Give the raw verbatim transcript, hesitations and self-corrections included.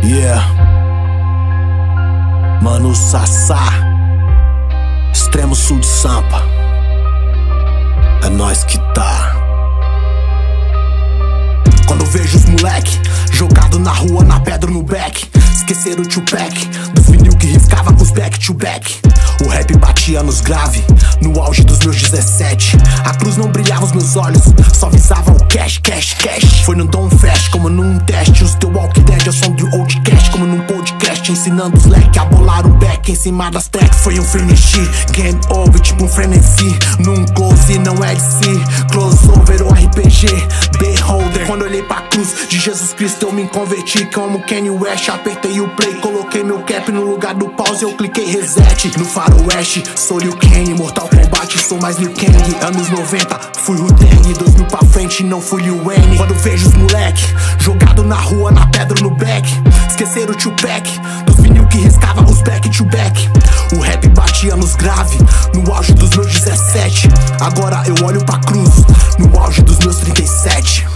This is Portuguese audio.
Yeah, Mano Sassá, extremo sul de Sampa. É nós que tá. Quando eu vejo os moleque jogado na rua, na pedra, no back, esqueceram o Tupac, dos vinil que riscava com os back to back. O rap batia nos grave, no auge dos meus dezessete. A cruz não brilhava os meus olhos, só visava o cash, cash, cash. Foi num Dom Fest, como num teste. Os teu walk dead é o som do old cash, como num podcast, ensinando os leque a bolar um back em cima das tracks. Foi um finish, game over, tipo um frenesi. Num close, não é de si, close over ou R P G, beholder. Quando eu olhei pra cruz de Jesus Cristo, eu me converti como Kanye West. Apertei o play, coloquei meu cap no lugar do pause, eu cliquei reset. No faroeste, sou Liu Kang, Mortal Kombat, sou mais Liu Kang. Anos noventa, fui Wu-Tang, dois mil pra frente, não fui Lil Wayne. Quando vejo os moleque jogado na rua, na pedra, no back, esqueceram o Tupac, dos vinil que riscava os back to back. O rap batia nos grave, no auge dos meus dezessete. Agora eu olho pra cruz, no auge dos meus trinta e sete.